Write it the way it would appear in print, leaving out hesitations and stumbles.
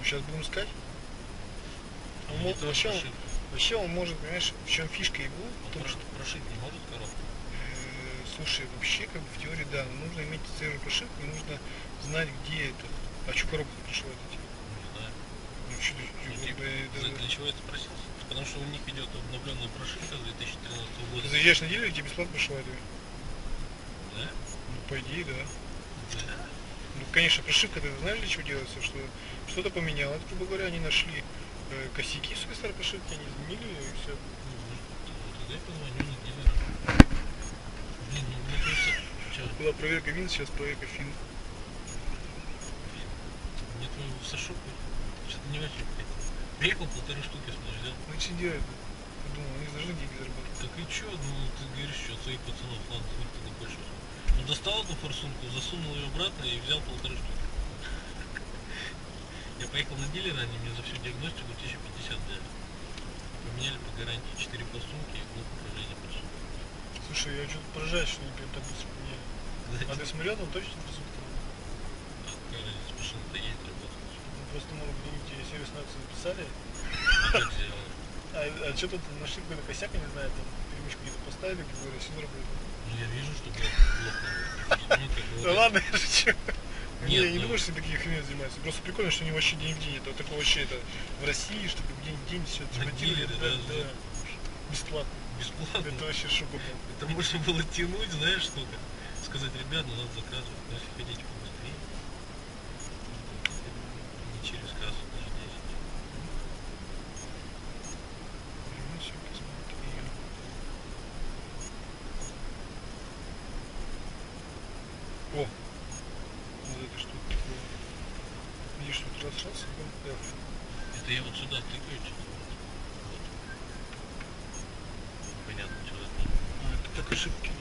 Сейчас будем искать. Вообще он может, понимаешь, в чем фишка его? Он прошить не может коробку? Слушай, вообще, как бы в теории, да, но нужно иметь целую прошивку и нужно знать, где это. А что коробку прошивать эти? Не знаю. Ну, что ты, Для чего это спросил? Потому что у них идет обновленная прошивка с 2013 года. Ты заезжаешь на дилер, тебе бесплатно прошивают ее? Да? Ну, по идее, да. Да. Ну, конечно, прошивка, ты знаешь, для чего делается? Что что-то поменялось, грубо говоря, они нашли косяки в своей старой прошивке, они изменили ее и все. Тогда я позвоню на дилера. Блин, ну мне кажется... Была проверка вин, сейчас проверка фин. Мне твоего Сашу что-то не очень хотел. Приехал, 1,5 штуки взял. Ну что делать? Подумал, они должны деньги зарабатывать. Так и чё? Ну ты говоришь, что от своих пацанов, ладно, хуй ты больше. Ну достал одну форсунку, засунул ее обратно и взял 1,5 штуки. Я поехал на дилера, они мне за всю диагностику 1050 дали. Поменяли по гарантии 4 форсунки и блок управления форсункой. Слушай, я что-то поражаюсь, что они прям так быстро поменяли. А ты смотрел, там точно форсунка? А какая разница, машина-то едет, работает. Ну просто, может, где-нибудь сервисную акцию написали. Как сделал? А что тут нашли какой-то косяк, я не знаю, там перемычку где-то поставили, как говорят, все работает. Ну я вижу, что блок работает. Да ладно, я шучу. Нет, я не думаю, что такие хрень занимаются. Просто прикольно, что они вообще день в день. Это такое вообще это в России, чтобы день в день все эксплуатировали. Да. Бесплатно. Бесплатно? Это вообще шок был. Это можно было тянуть, знаешь, сколько? Сказать, ребят, ну надо заказывать, но если хотите побыстрее, не через кассу даже 10. О! Вот это что такое? Видишь, тут раз, F. Это я вот сюда тыкаю что-то. Вот. Понятно, что это. А, это так ошибки.